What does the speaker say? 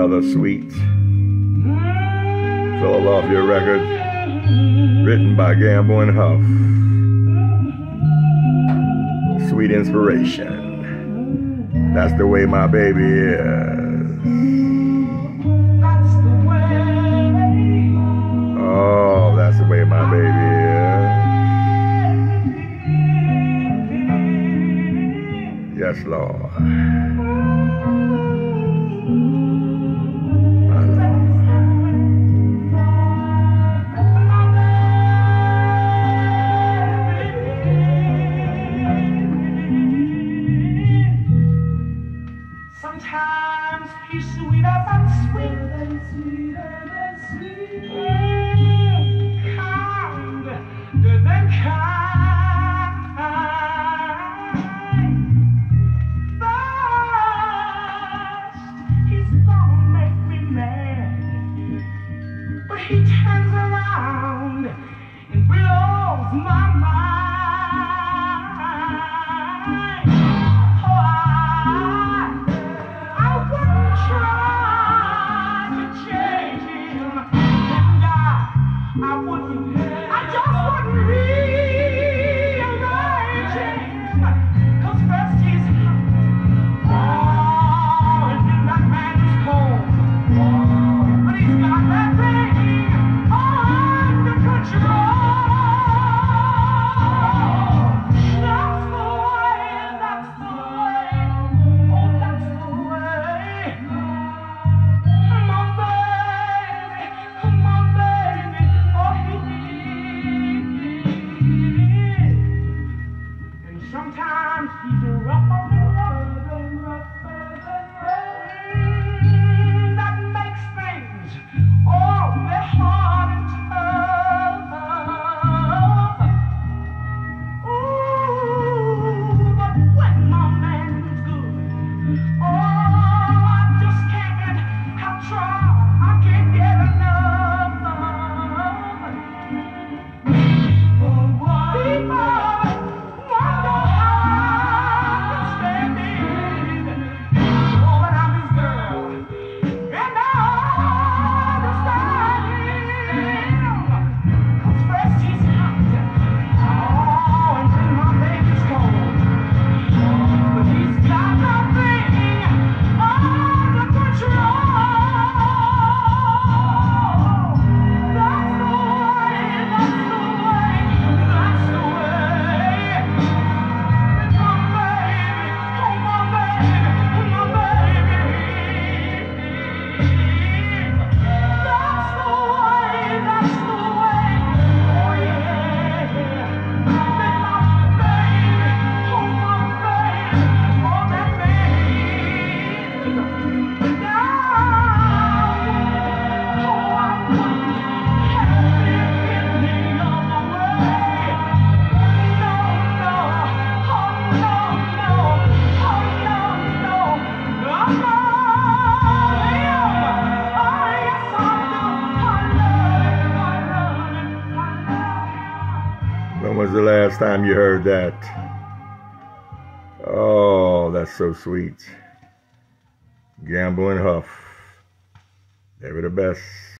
another sweet Philadelphia record written by Gamble and Huff. Sweet inspiration. That's the way my baby is. Oh, that's the way my baby is. Yes, Lord. Sometimes he's sweeter than sweet, kinder than kind. First, he's gonna make me mad, but he turns around and blows my mind. I just wouldn't rearrange it, 'cause first he's oh, and then that man is cold, but he's got that thing under control. That's the way, that's the way, oh, that's the way. My baby, oh, and sometimes he's rougher than that makes things all the hard and tough. Ooh, but when my man's good, oh, I just can't have trouble. I can't get enough. When was the last time you heard that? Oh, that's so sweet. Gamble and Huff. They were the best.